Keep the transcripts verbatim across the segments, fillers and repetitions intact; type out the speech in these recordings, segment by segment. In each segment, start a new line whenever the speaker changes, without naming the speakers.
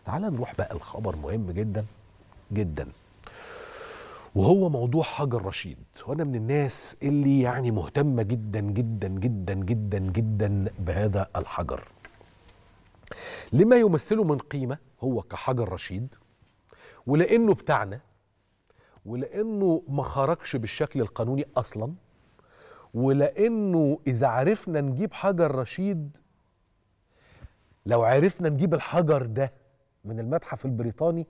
تعال نروح بقى الخبر مهم جدا جدا، وهو موضوع حجر رشيد. وانا من الناس اللي يعني مهتمه جدا جدا جدا جدا جدا بهذا الحجر لما يمثله من قيمه هو كحجر رشيد، ولانه بتاعنا، ولانه ما خرجش بالشكل القانوني اصلا، ولانه اذا عرفنا نجيب حجر رشيد، لو عرفنا نجيب الحجر ده من المتحف البريطاني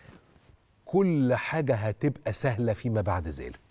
كل حاجة هتبقى سهلة فيما بعد ذلك.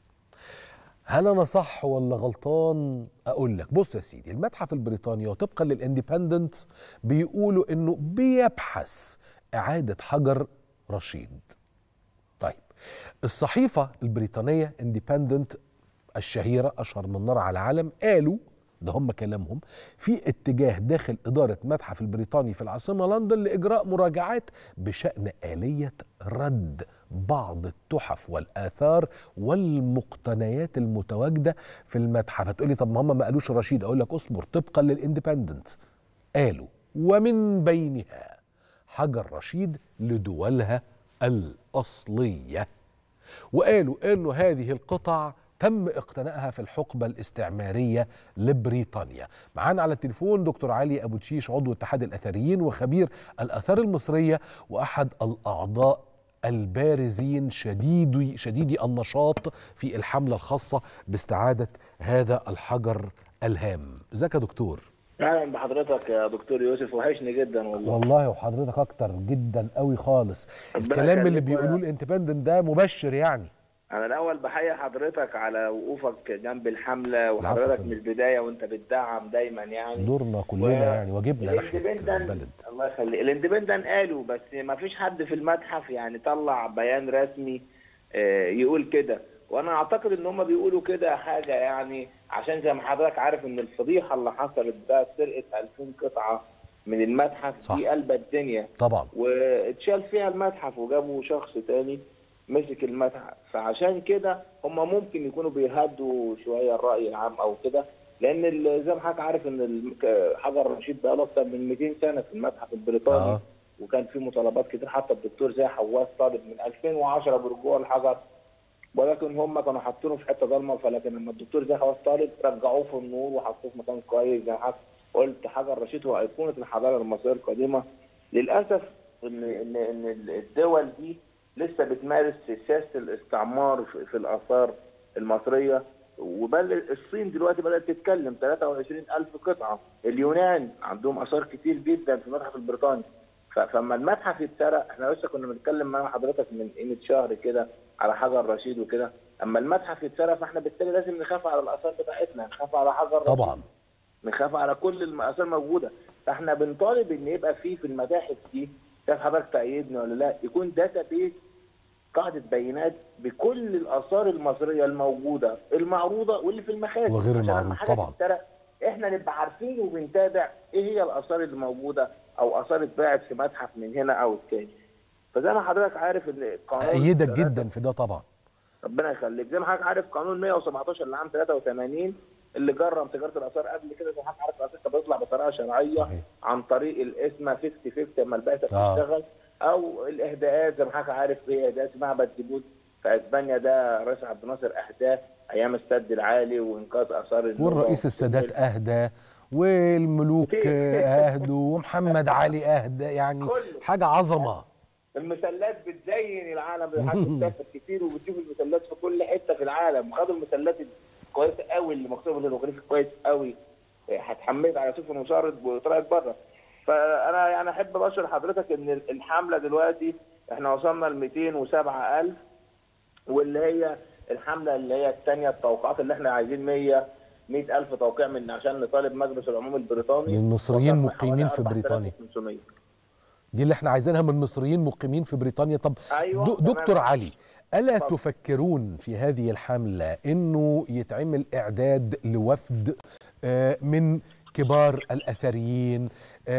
هل أنا صح ولا غلطان؟ أقول لك. بص يا سيدي، المتحف البريطاني وطبقا للإنديبندنت بيقولوا إنه بيبحث إعادة حجر رشيد. طيب، الصحيفة البريطانية إنديبندنت الشهيرة أشهر من نار على علم قالوا، ده هم كلامهم، في اتجاه داخل إدارة متحف البريطاني في العاصمة لندن لإجراء مراجعات بشأن آلية رد بعض التحف والآثار والمقتنيات المتواجدة في المتحف. هتقولي طب ما هم ما قالوش رشيد. أقول لك اصبر. طبقا للإنديبندنت قالوا ومن بينها حجر رشيد لدولها الأصلية، وقالوا إنه هذه القطع تم اقتنائها في الحقبة الاستعمارية لبريطانيا. معانا على التليفون دكتور علي أبو تشيش، عضو اتحاد الأثريين وخبير الآثار المصرية وأحد الأعضاء البارزين شديدي شديدي النشاط في الحملة الخاصة باستعادة هذا الحجر الهام. ازيك يا دكتور؟
اهلا بحضرتك يا دكتور يوسف، وحشني جدا والله.
والله وحضرتك اكتر جدا قوي خالص. الكلام اللي بيقولوه الانديبندنت ده مبشر يعني.
انا الاول بحيي حضرتك على وقوفك جنب الحمله، وحضرتك من البدايه وانت بتدعم دايما يعني
دورنا كلنا و... يعني واجبنا ناحيه البلد.
الله يخليك. الانديبندنت قالوا، بس ما فيش حد في المتحف يعني طلع بيان رسمي يقول كده، وانا اعتقد ان هم بيقولوا كده حاجه يعني عشان زي ما حضرتك عارف ان الفضيحه اللي حصلت ده سرقه ألفين قطعه من المتحف. صح. دي قلبت الدنيا
طبعا،
واتشال فيها المتحف وجابوا شخص تاني مسك المتحف. فعشان كده هم ممكن يكونوا بيهدوا شويه الراي العام او كده، لان زي ما حضرتك عارف ان حجر رشيد بقى له اكتر من مئتين سنه في المتحف البريطاني. آه. وكان في مطالبات كتير، حتى الدكتور زي حواس طالب من ألفين وعشرة برجوع الحجر، ولكن هم كانوا حاطينه في حته ضلمه، فلكن لما الدكتور زي حواس طالب رجعوه في النور وحطوه في مكان كويس. زي ما قلت حجر رشيد هو ايقونه الحضاره المصريه القديمه. للاسف ان ان ان الدول دي لسه بتمارس سياسه الاستعمار في الاثار المصريه، وبل الصين دلوقتي بدات تتكلم ثلاثة وعشرين ألف قطعه، اليونان عندهم اثار كتير جدا في المتحف البريطاني. فلما المتحف يتسرق، احنا لسه كنا بنتكلم مع حضرتك من قيمه شهر كده على حجر رشيد وكده، اما المتحف يتسرق فاحنا بالتالي لازم نخاف على الاثار بتاعتنا، نخاف على حجر رشيد
طبعا،
نخاف على كل الاثار موجوده. فاحنا بنطالب ان يبقى في في المتاحف دي، شايف حضرتك تأيدني ولا لا، يكون داتا بيس، قاعده بيانات بكل الاثار المصريه الموجوده المعروضه واللي في المخازن،
وغير المعروض طبعا.
احنا نبقى عارفين وبنتابع ايه هي الاثار اللي موجوده او اثار اتباعت في متحف من هنا او الثاني. فزي ما حضرتك عارف ان قانون
ايدك جدا في ده طبعا.
ربنا يخليك. زي ما حضرتك عارف قانون مئة وسبعتاشر لعام ثلاثة وثمانين اللي جرم تجاره الاثار قبل كده، زي ما حضرتك عارف الاثار كانت بتطلع بطريقه شرعيه. صحيح. عن طريق الاسم خمسين خمسين لما البعثه بتشتغل، او الاهداءات. زي ما حضرتك عارف في اهداءات معبد ديبوت في اسبانيا، ده رئيس عبد الناصر اهداه ايام السد العالي وانقاذ اثار،
والرئيس السادات اهدى، والملوك اهدوا، ومحمد علي اهدى، يعني حاجه عظمه.
المسلات بتزين العالم، حاجه بتسافر كتير وبتشوف المسلات في كل حته في العالم. خدوا المسلات كويسه قوي اللي مكتوبه بالهيروغليفي كويس قوي، هتحملت على سفن وشارد وطلعت بره. فانا يعني احب ابشر حضرتك ان الحمله دلوقتي احنا وصلنا ل مئتين وسبعة ألف، واللي هي الحمله اللي هي الثانيه، التوقيعات اللي احنا عايزين مية ألف توقيع من عشان نطالب مجلس العموم البريطاني
من مصريين مقيمين في بريطانيا. دي اللي احنا عايزينها من مصريين مقيمين في بريطانيا. طب أيوة دكتور علي، ألا طب. تفكرون في هذه الحملة انه يتعمل اعداد لوفد من كبار الأثريين،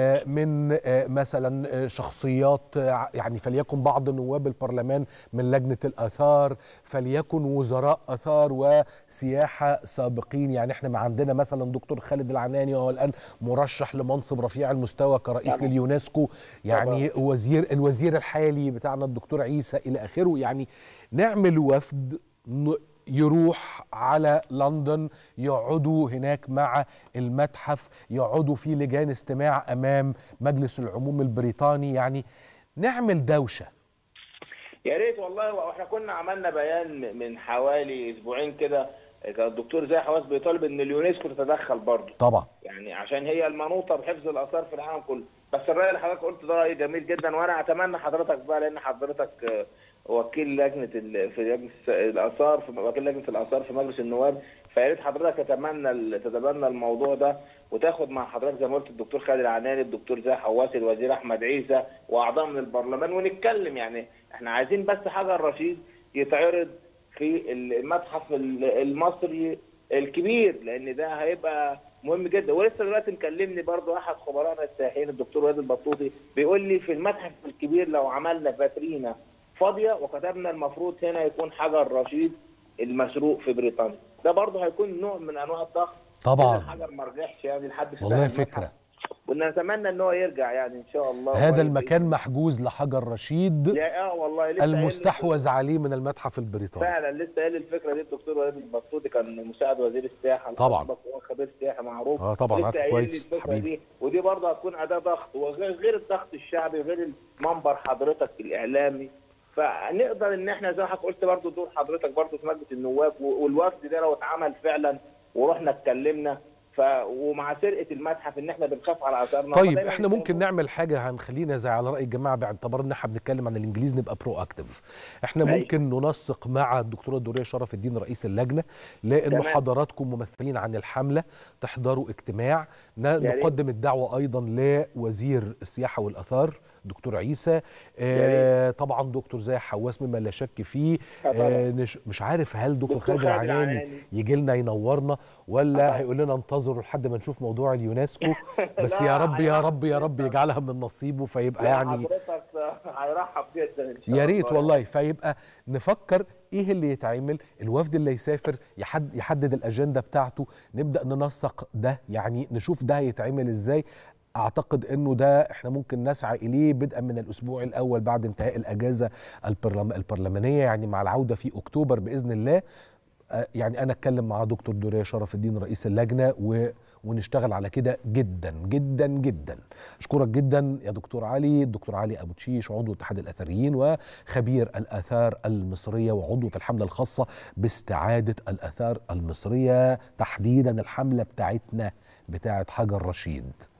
من مثلا شخصيات يعني فليكن بعض نواب البرلمان من لجنة الآثار، فليكن وزراء آثار وسياحة سابقين. يعني احنا ما عندنا مثلا دكتور خالد العناني وهو الآن مرشح لمنصب رفيع المستوى كرئيس طبعا لليونسكو، يعني طبعا وزير الوزير الحالي بتاعنا الدكتور عيسى إلى آخره. يعني نعمل وفد يروح على لندن، يقعدوا هناك مع المتحف، يقعدوا في لجان استماع أمام مجلس العموم البريطاني، يعني نعمل دوشة.
يا ريت والله. واحنا كنا عملنا بيان من حوالي اسبوعين كده، كان الدكتور زاهي حواس بيطالب ان اليونسكو تتدخل برضه
طبعا،
يعني عشان هي المنوطه بحفظ الاثار في العالم كله. بس الراي اللي حضرتك قلت ده راي جميل جدا، وانا اتمنى حضرتك بقى، لان حضرتك وكيل لجنه في لجنه الاثار، في وكيل لجنه الاثار في مجلس النواب، فيا ريت حضرتك تتمنى تتبنى الموضوع ده وتاخد مع حضرتك زي ما قلت الدكتور خالد العناني، الدكتور زاهي حواس، الوزير احمد عيسى، واعضاء من البرلمان، ونتكلم. يعني احنا عايزين بس حجر رشيد يتعرض في المتحف المصري الكبير، لان ده هيبقى مهم جدا. ولسه دلوقتي مكلمني برضو احد خبرائنا السياحيين الدكتور وائل البطوطي، بيقول لي في المتحف الكبير لو عملنا فاترينا فاضيه وكتبنا المفروض هنا يكون حجر رشيد المسروق في بريطانيا، ده برضو هيكون نوع من انواع الضغط.
طبعا
الحجر ما رجعش يعني لحد
والله فكره،
ونتمنى ان هو يرجع يعني ان شاء الله.
هذا المكان محجوز لحجر رشيد،
اه والله لسه
المستحوذ عليه من المتحف البريطاني.
فعلا لسه قال الفكره دي الدكتور وائل البطوطي، كان مساعد وزير السياحه
طبعا،
هو خبير سياحه معروف.
اه طبعا عارف كويس
حبيبي دي. ودي برضه هتكون اداه ضغط، وغير غير الضغط الشعبي، غير المنبر حضرتك الاعلامي. فنقدر ان احنا زي ما حضرتك قلت برضه دور حضرتك برضه في مجلس النواب، والوفد ده لو اتعمل فعلا ورحنا اتكلمنا ف ومع سرقه المتحف ان احنا بنخاف على اثارنا.
طيب احنا ممكن نعمل حاجه هنخلينا زي على راي الجماعه، باعتبار ان احنا بنتكلم عن الانجليز نبقى برو اكتف. احنا ممكن ننسق مع الدكتوره الدوريه شرف الدين رئيس اللجنه، لانه حضراتكم ممثلين عن الحمله تحضروا اجتماع، نقدم الدعوه ايضا لوزير السياحه والاثار دكتور عيسى، آه طبعا دكتور زاهي حواس مما لا شك فيه، آه مش عارف هل دكتور خالد العناني يجي لنا ينورنا ولا هيقول لنا انتظروا لحد ما نشوف موضوع اليونسكو. بس يا رب يا رب يا رب يجعلها من نصيبه، فيبقى يعني
حضرتك هيرحب جدا ان شاء
الله. يا ريت والله. فيبقى نفكر ايه اللي يتعمل، الوفد اللي يسافر يحد يحدد الاجنده بتاعته، نبدا ننسق ده، يعني نشوف ده هيتعمل ازاي. اعتقد انه ده احنا ممكن نسعى اليه بدءا من الاسبوع الاول بعد انتهاء الاجازه البرلم البرلمانيه، يعني مع العوده في اكتوبر باذن الله. يعني انا اتكلم مع دكتور دوريه شرف الدين رئيس اللجنه و ونشتغل على كده جدا جدا جدا. اشكرك جدا يا دكتور علي، الدكتور علي ابو تشيش عضو اتحاد الاثريين وخبير الاثار المصريه وعضو في الحمله الخاصه باستعاده الاثار المصريه، تحديدا الحمله بتاعتنا بتاعت حجر رشيد.